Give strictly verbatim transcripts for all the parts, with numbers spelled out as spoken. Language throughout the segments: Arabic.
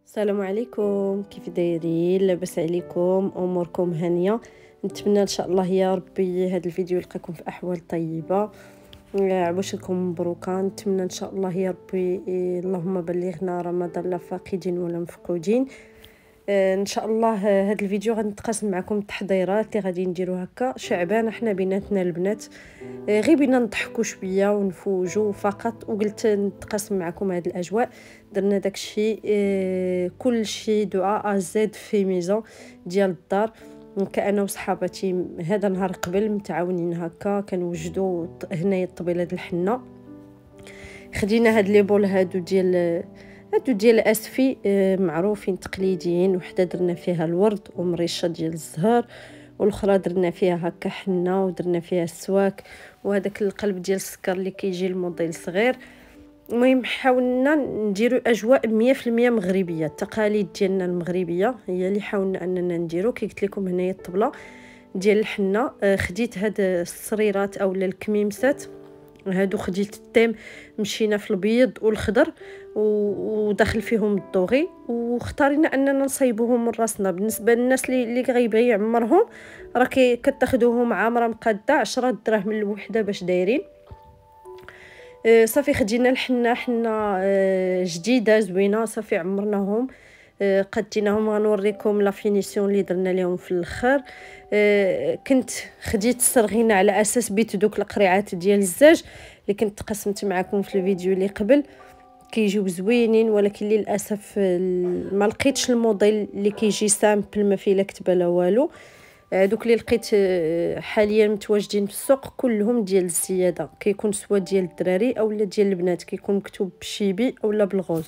السلام عليكم، كيف دايرين؟ لاباس عليكم؟ اموركم هانيه؟ نتمنى ان شاء الله يا ربي هذا الفيديو يلقاكم في احوال طيبه. عواشركم مبروكه. نتمنى ان شاء الله يا ربي إيه، اللهم بلغنا رمضان لا فاقدين ولا مفقودين. آه، ان شاء الله هذا الفيديو غنتقاسم معكم التحضيرات اللي غادي نديرو هكا شعبان حنا بيناتنا البنات. آه، غير بينا نضحكوا شويه ونفوجوا فقط، وقلت نتقاسم معكم هذه الاجواء. درنا داكشي آه، كل شيء دعاء زد في ميزان ديال الدار. كأنا وصحاباتي هذا نهار قبل متعاونين هكا كنوجدوا هنايا الطبيله د الحنه. خدينا هاد لي بول هادو ديال هادو ديال اسفي آه، معروفين تقليديين. وحده درنا فيها الورد ومريشه ديال الزهر، والاخرى درنا فيها هكا حنه ودرنا فيها السواك وهذاك القلب ديال السكر اللي كيجي الموديل صغير. المهم حاولنا نديرو اجواء مية في المية مغربيه. التقاليد ديالنا المغربيه هي اللي حاولنا اننا نديرو. كي قلت لكم هنايا الطبله ديال الحنه. آه، خديت هاد الصريرات اولا الكميمسات هادو، خديت التيم مشينا في البيض والخضر ودخل فيهم الدوغي، واختارينا اننا نصايبوهم من راسنا. بالنسبه للناس اللي اللي غيبغي يعمرهم راه كتاخذوهم عامره مقاده عشرة دراهم الوحده باش دايرين. آه، صافي خدينا الحنه حنه آه، جديده زوينه. صافي عمرناهم آه، قديناهم. غنوريكم لا فينيسيون اللي درنا لهم في الاخر. آه، كنت خديت السرغينه على اساس بيت دوك القريعات ديال الزاج اللي كنت قسمت معكم في الفيديو اللي قبل. كيجيو زوينين، ولكن للاسف ما لقيتش الموديل اللي كيجي سامبل ما فيه لا كتبه لا والو. دوك اللي لقيت حاليا متواجدين في السوق كلهم ديال الزياده، كيكون سوا ديال الدراري اولا ديال البنات، كيكون مكتوب بالشيبي اولا بالغوز.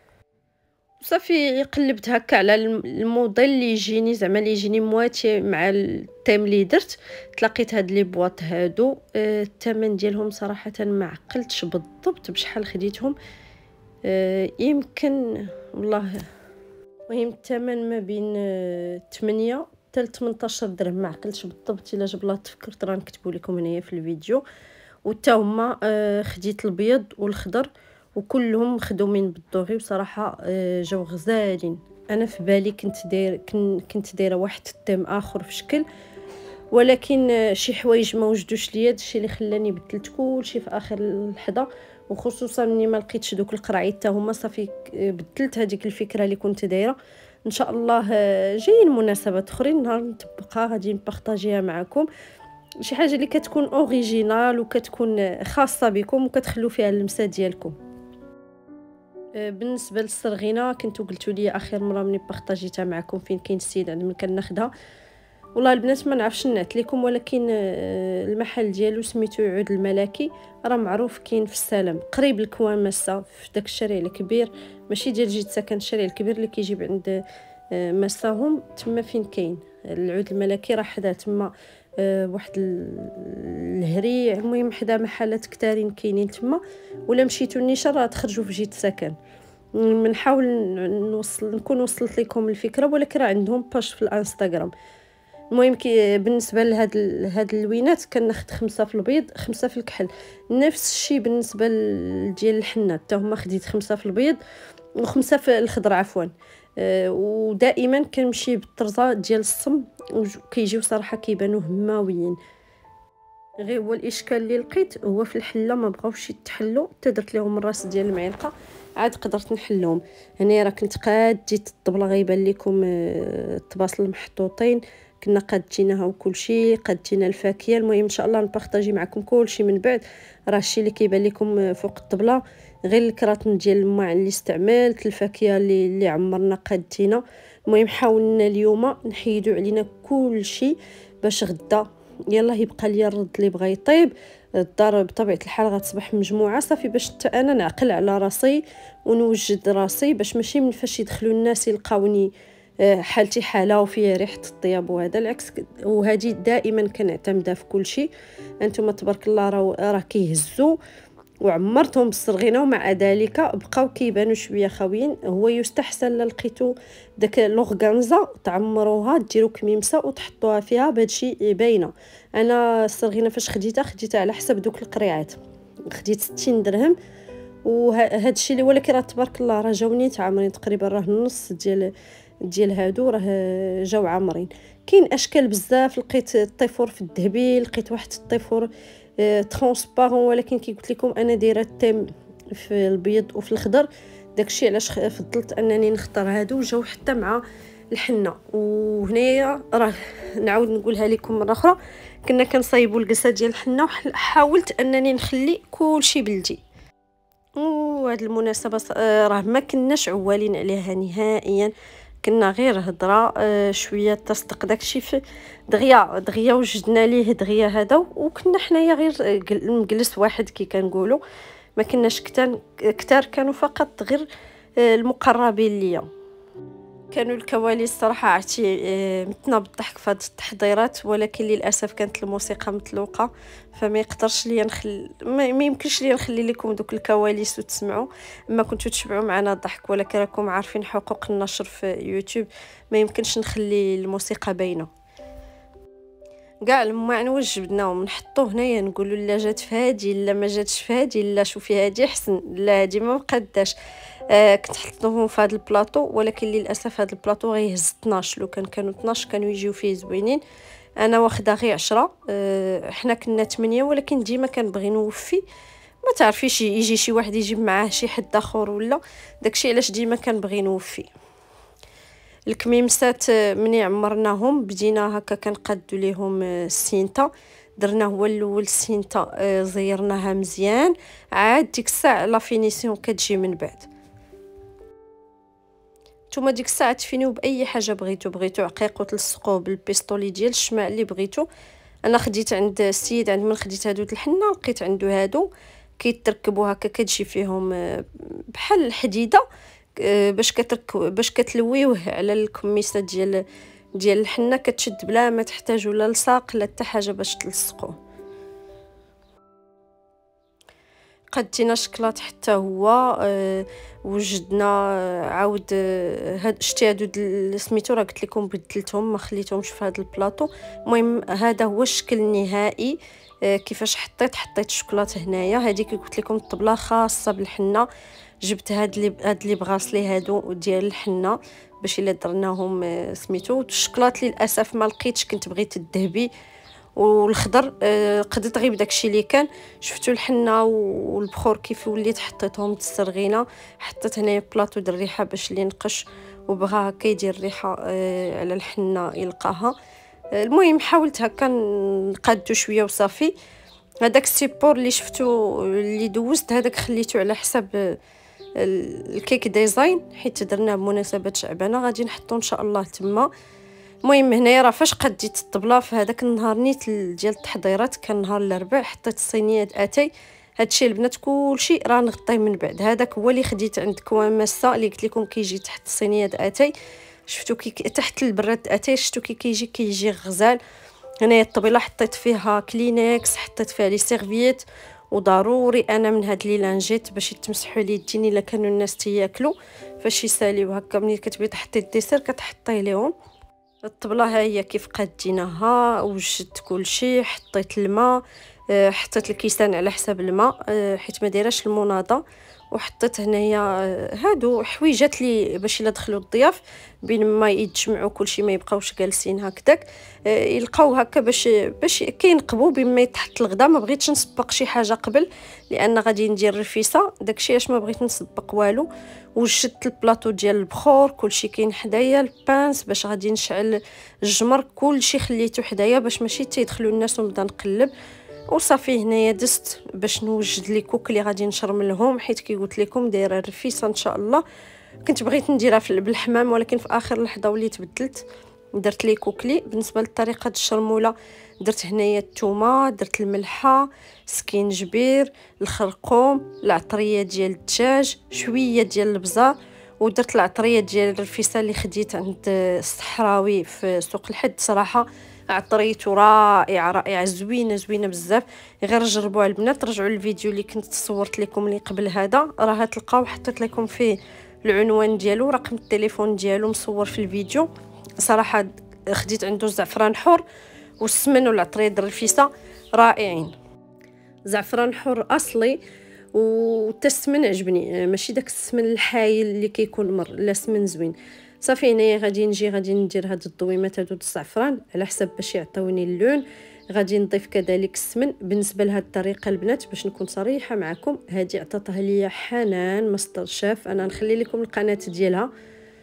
صافي قلبت هكا على الموديل اللي يجيني زعما اللي يجيني مواتي مع التيم اللي درت. تلاقيت هاد لي بواط هادو. آه، الثمن ديالهم صراحه ما عقلتش بالضبط بشحال خديتهم. آه، يمكن والله المهم الثمن ما بين آه، ثمانية حتى ثمنطاش درهم، ما عقلتش بالضبط. الا جبلا تفكرت راه نكتبوا لكم هنايا في الفيديو. وتا هما آه، خديت البيض والخضر وكلهم مخدومين بالدوغي، وصراحه آه، جاو غزالين. انا في بالي كنت داير كنت دايره واحد التيم اخر في شكل، ولكن آه، شي حوايج ما وجدوش ليا. داكشي اللي خلاني بدلت كلشي في اخر اللحظه، وخصوصا ملي ما لقيتش دوك القراعيط حتى هما. صافي بدلت هذيك الفكره اللي كنت دايره. ان شاء الله آه، جايين مناسبات اخرين نهار نطبقها غادي نبارطاجيها معكم. شي حاجه اللي كتكون اوريجينال وكتكون خاصه بكم وكتخلوا فيها اللمسه ديالكم. آه، بالنسبه للصرغينه كنتو قلتوا لي اخر مره ملي بارطاجيتها معكم فين كاين السيد عند من كناخدها. والله البنات ما نعرفش نعت لكم، ولكن آه، المحل ديالو سميتو عود الملكي، راه معروف كاين في السلام قريب لكوامسا في داك الشارع الكبير، ماشي ديال جيت ساكن الشارع الكبير اللي كيجيب عند آه، مساهم تما فين كاين العود الملكي. راه حدا تما آه، واحد الهري. المهم حدا محلات كتارين كاينين تما، ولا مشيتو النيشان راه تخرجوا في جيت ساكن. نحاول نوصل نكون وصلت لكم الفكره، ولكن راه عندهم باج في الانستغرام. المهم كي بالنسبه لهاد هاد اللوينات كناخد خمسة في البيض خمسة في الكحل. نفس الشيء بالنسبه ديال الحنه حتى هما خديت خمسة في البيض وخمسة في الخضر عفوا. أه ودائما كنمشي بالطرزه ديال الصم وكيجيو صراحه كيبانوا هماويين. غير هو الاشكال اللي لقيت هو في الحله ما بغاوش يتحلوا حتى درت لهم الراس ديال المعلقه عاد قدرت نحلهم. هنا راه كنت قاديت الطبله غيبان لكم آه، الطباصل محطوطين، كنا قادينها وكلشي قادينا الفاكهه. المهم ان شاء الله نبارطاجي معكم كلشي من بعد. راه الشيء اللي كيبان لكم فوق الطبله غير الكراطن ديال الماء اللي استعملت، الفاكهه اللي اللي عمرنا قادينا. المهم حاولنا اليوم نحيدوا علينا كلشي باش غدا يلا يبقى ليا الرد اللي بغى يطيب. الدار بطبيعه الحال غتصبح مجموعه صافي باش حتى انا نعقل على راسي ونوجد راسي، باش ماشي من فاش يدخلوا الناس يلقاوني آه، حالتي حاله وفيها ريحه الطياب. وهذا العكس، وهذه دائما كنعتمدها في كل شيء. انتم تبارك الله راه راه كيهزوا وعمرتهم بالصرغينه ومع ذلك بقاو كيبانوا شويه خاويين. هو يستحسن لقيتو داك لورغانزا تعمروها ديروا كميمسه وتحطوها فيها بهادشي باينه. انا الصرغينه فاش خديتها خديتها على حسب دوك القريعات، خديت ستين درهم وهذا الشيء اللي ولكن راه تبارك الله راه جاوني عامرين تقريبا، راه النص ديال ديال هادو راه جاو عامرين. كاين اشكال بزاف، لقيت الطيفور في الذهبي، لقيت واحد الطيفور آه ترونسبارون، ولكن كي قلت لكم انا دايره التيم في البيض وفي الخضر، داكشي علاش فضلت انني نختار هادو. جاو حتى مع الحنه. وهنايا راه نعاود نقولها لكم مره اخرى، كنا كنصايبوا القصه ديال الحنه، وحاولت انني نخلي كلشي بلدي. وهاد المناسبه راه ما كناش عوالين عليها نهائيا، كنا غير هضره آه شويه تصدق داكشي في دغيا دغيا وجدنا ليه دغيا هذا، وكنا حنايا غير مجلس واحد كي كنقولوا، ما كناش كتار كتار كانوا فقط غير آه المقربين ليا. كانوا الكواليس صراحه عرفتي آه متنا بالضحك في هاد التحضيرات، ولكن للاسف كانت الموسيقى متلوقه، فما يقدرش ليا نخل ما يمكنش ليا نخلي لكم دوك الكواليس وتسمعوا، اما كنتو تشبعوا معنا الضحك، ولكن راكم عارفين حقوق النشر في يوتيوب ما يمكنش نخلي الموسيقى باينه. كاع المعنوج جبدناهم نحطوه هنايا، نقولوا لا جات في هادي لا ما جاتش في هادي، لا شوفي هادي احسن لا هادي ما مقداش. آه كنت حطيتهم في هذا البلاطو، ولكن للاسف هذا البلاطو غيهز اثناش، لو كان كانوا اثناش كانوا يجيو فيه زوينين. انا واخده غير عشرة، آه حنا كنا ثمانية، ولكن ديما كنبغي نوفي، ما تعرفيش يجي شي واحد يجيب معاه شي حد اخر ولا داكشي علاش ديما كنبغي نوفي. الكميمسات مني عمرناهم بدينا هكا كنقادو ليهم السينتا، درنا هو الاول السينتا زيرناها مزيان، عاد ديك الساعه لا فينيسيون كتجي من بعد. نتوما ديك الساعه تفينيو باي حاجه بغيتو، بغيتو عقيق وتلصقوه بالبيستولي ديال الشمع اللي بغيتو. انا خديت عند السيد، عند من خديت هادو د الحنه لقيت عنده هادو كيتركبوا هكا، كتجي فيهم بحال الحديده باش كترك باش كتلويوه على الكميسه ديال ديال الحنه، كتشد بلا ما تحتاجوا لا لصاق لا حتى حاجه باش تلصقوه. قدينا شكلاط حتى هو أه وجدنا عاود أه هاد شتي هادو سميتو راه قلت لكم بدلتهم ما خليتهمش في هذا البلاطو. المهم هذا هو الشكل النهائي. أه كيفاش حطيت حطيت الشكلاط هنايا، هذه كي قلت لكم الطبله خاصه بالحنه، جبت هاد لي هاد لي بغاسلي هادو ديال الحنه باش الا درناهم أه سميتو. الشكلاط للاسف ما لقيتش، كنت بغيت الذهبي والخضر، أه قدرت غير بداكشي اللي كان. شفتوا الحنه والبخور كيف وليت حطيتهم تسرغينا، حطيت هنايا بلاطو ديال الريحه باش اللي نقش وبغى هكا يدير الريحه أه على الحنه يلقاها. أه المهم حاولت هكا نقادو شويه وصافي. هذاك السيبور اللي شفتو اللي دوزت هذاك خليته على حساب الكيك ديزاين، حيت درناه بمناسبه شعبانه غادي نحطو ان شاء الله تما. المهم هنايا راه فاش قديت الطبله في هذاك النهار نيت ديال التحضيرات، كان نهار الاربعاء، حطيت الصينيات اتاي. هادشي البنات كلشي راه نغطيه من بعد. هذاك هو اللي خديت عند كوان ماسه اللي قلت لكم كيجي تحت الصينيات اتاي، شفتوا كي تحت البراد اتاي، شفتوا كي كيجي كيجي غزال. هنايا الطبيله حطيت فيها كلينكس، حطيت فيها لي سيرفييت، وضروري انا من هاد لي لانجيت باش يتمسحوا لي يدين الا كانوا الناس تياكلوا فاش يساليو هكا. ملي كتبغي تحطي الديسير كتحطيه ليهم. الطبله ها هي كيف قاديناها، وجدت كلشي، حطيت الماء، حطيت الكيسان على حساب الماء حيت ما دايراش المناضه، وحطيت هنايا هادو حويجات لي باش الا دخلوا الضياف بين ما يتجمعوا كلشي ما يبقاوش جالسين هكذاك، يلقاو هكا باش باش كينقبوا بما تحت الغدا. ما بغيتش نسبق شي حاجه قبل لان غادي ندير رفيسه، داكشي علاش ما بغيت نسبق والو. وجدت البلاطو ديال البخور كلشي كاين حدايا، البانس باش غادي نشعل الجمر كلشي خليته حدايا باش ماشي تيدخلوا الناس ونبدا نقلب. وصافي هنايا دزت باش نوجد لي كوك اللي غادي نشرملهم، حيت كي قلت لكم دايره الرفيسه ان شاء الله. كنت بغيت نديرها في بالحمام ولكن في اخر لحظه وليت بدلت، درت لي كوكلي. بالنسبه لطريقه الشرموله درت هنايا الثومه، درت الملحه، سكينجبير، الخرقوم، العطريه ديال الدجاج، شويه ديال البزار، ودرت العطريه ديال الرفيسه اللي خديت عند الصحراوي في سوق الحد. صراحه عطريته رائعه رائعه زوينه زوينه بزاف، غير جربوها البنات. رجعوا للفيديو اللي كنت صورت لكم اللي قبل هذا، راه تلقاو حطيت لكم فيه العنوان ديالو، رقم التليفون ديالو مصور في الفيديو. صراحه خديت عنده زعفران حر والسمن والعطريه ديال الرفيسه رائعين. زعفران حر اصلي وحتى السمن عجبني، ماشي داك السمن الحايل اللي كيكون مر، لا سمن زوين. صافي هنايا غادي نجي غادي ندير هاد الضويمات هادو د الزعفران على حسب باش يعطيوني اللون. غادي نضيف كذلك السمن. بالنسبه لهاد الطريقه البنات باش نكون صريحه معكم، هذه عطاتها ليا حنان ماستر شيف، انا نخلي لكم القناه ديالها.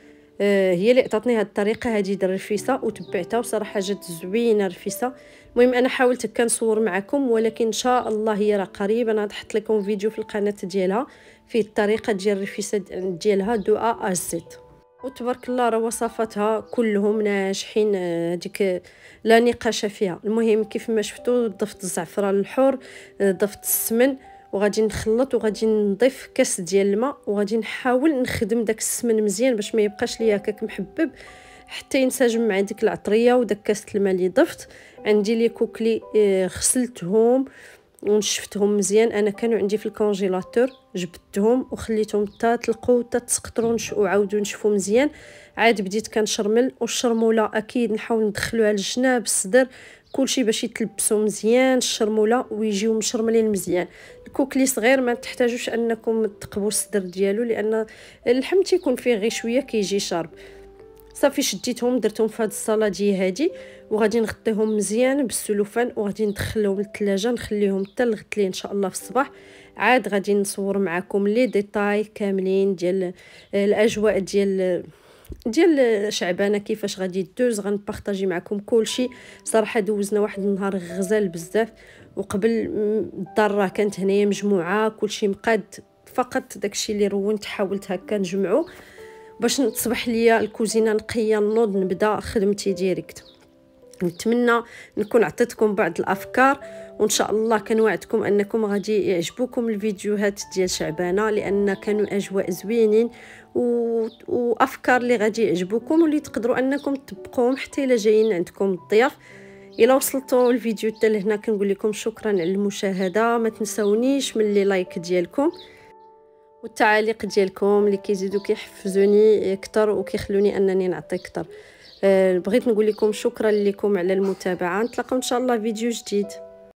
آه هي اللي عطاتني هاد الطريقه هذه د الرفيسه وتبعتها، وصراحه جات زوينه رفيسه. المهم انا حاولت كنصور معكم، ولكن ان شاء الله هي راه قريبا غنحط لكم فيديو في القناه ديالها فيه الطريقه ديال الرفيسه ديالها دو ا ا زد. وتبارك الله راه وصفاتها كلهم ناجحين، هذيك لا نقاش فيها. المهم كيف ما شفتوا ضفت الزعفران الحر، ضفت السمن، وغادي نخلط وغادي نضيف كاس ديال الماء، وغادي نحاول نخدم داك السمن مزيان باش ما يبقاش ليا هكاك محبب حتى ينسجم مع ديك العطريه وداك كاس الماء اللي ضفت. عندي لي كوكلي غسلتهم ونشفتهم مزيان، انا كانوا عندي في الكونجيلاتور، جبدتهم وخليتهم حتى تلقوا حتى تسقطروا وعاودوا نشفوا مزيان. عاد بديت كنشرمل، والشرموله اكيد نحاول ندخلوها للجناب الصدر كلشي باش يتلبسوا مزيان الشرموله ويجيو مشرملين مزيان. الكوكلي صغير ما تحتاجوش انكم تقبوا الصدر ديالو، لان اللحم تيكون فيه غير شويه كيجي شارب. صافي شديتهم درتهم في هذه الصلاديه هذه، وغادي نغطيهم مزيان بالسلوفان وغادي ندخلهم للثلاجه نخليهم حتى الغد ان شاء الله في الصباح. عاد غادي نصور معكم لي ديتاي كاملين ديال الاجواء ديال ديال شعبانه كيفاش غادي دوز، غنبارطاجي معكم كلشي. صراحه دوزنا واحد النهار غزال بزاف، وقبل الدار راه كانت هنايا مجموعه كلشي مقاد، فقط داكشي اللي رونت حاولت هكا نجمعو باش تصبح ليا الكوزينه نقيه نوض نبدا خدمتي ديريكت. نتمنى نكون عطيتكم بعض الافكار، وان شاء الله كنوعدكم انكم غادي يعجبوكم الفيديوهات ديال شعبانه، لان كانوا اجواء زوينين و... وافكار اللي غادي يعجبوكم واللي تقدروا انكم تطبقوهم حتى الا جايين عندكم الضياف. الى وصلتوا الفيديو حتى لهنا كنقول لكم شكرا على المشاهده، ما تنسونيش من لي لايك ديالكم والتعاليق ديالكم اللي كيزيدوا كيحفزوني اكثر وكيخلوني انني نعطي اكثر. أه بغيت نقول لكم شكرا لكم على المتابعه، نتلاقاو ان شاء الله فيديو جديد.